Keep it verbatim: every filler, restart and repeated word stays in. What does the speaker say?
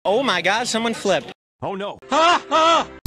Oh my god, someone flipped. Oh no. Ha ha!